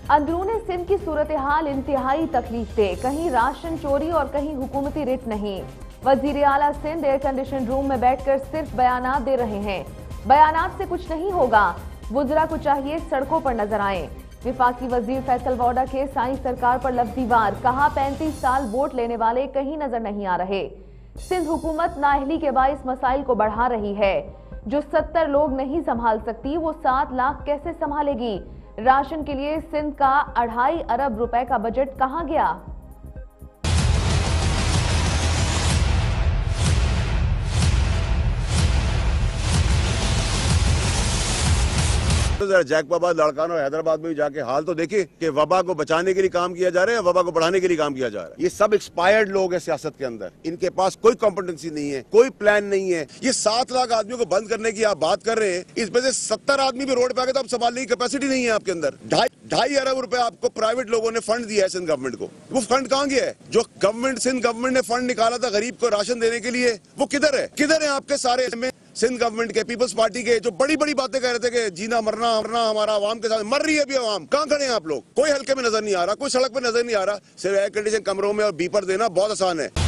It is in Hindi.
अंदरूनी सिंध की सूरत हाल इंतहाई तकलीफदेह, कहीं राशन चोरी और कहीं हुकूमती रिट नहीं। वजीर आला सिंध एयर कंडीशन रूम में बैठकर सिर्फ बयानात दे रहे हैं। बयानात से कुछ नहीं होगा, वुज़रा को चाहिए सड़कों पर नजर आए। विफाकी वजीर फैसल वोडा के साईं सरकार पर लफ्जी वार, कहा 35 साल वोट लेने वाले कहीं नजर नहीं आ रहे। सिंध हुकूमत नाअहली के बाइस मसाइल को बढ़ा रही है। जो 70 लोग नहीं संभाल सकती वो 7 लाख कैसे संभालेगी। राशन के लिए सिंध का 2.5 अरब रुपए का बजट कहां गया। जरा जैकबाबाद, लाड़कान और हैदराबाद में भी जाके हाल तो देखिए कि वबा को बचाने के लिए काम किया जा रहा है, वबा को बढ़ाने के लिए काम किया जा रहा है। ये सब एक्सपायर्ड लोग हैं सियासत के अंदर, इनके पास कोई कॉम्पिटेंसी नहीं है, कोई प्लान नहीं है। ये 7 लाख आदमियों को बंद करने की आप बात कर रहे हैं, इसमें से 70 आदमी भी रोड पे आ गए तो आप संभालने की कैपेसिटी नहीं है आपके अंदर। 2.5 अरब रुपए आपको प्राइवेट लोगों ने फंड दिया है सिंध गवर्नमेंट को, वो फंड कहाँ गया है? जो गवर्नमेंट, सिंध गवर्नमेंट ने फंड निकाला था गरीब को राशन देने के लिए, वो किधर है? किधर है आपके सारे सिंध गवर्नमेंट के, पीपल्स पार्टी के, जो बड़ी बड़ी बातें कह रहे थे कि जीना मरना हमारा आवाम के साथ? मर रही है अभी आवाम। कहाँ खड़े हैं आप लोग? कोई हल्के में नजर नहीं आ रहा, कोई सड़क पे नजर नहीं आ रहा। सिर्फ एयर कंडीशन कमरों में और बीपर देना बहुत आसान है।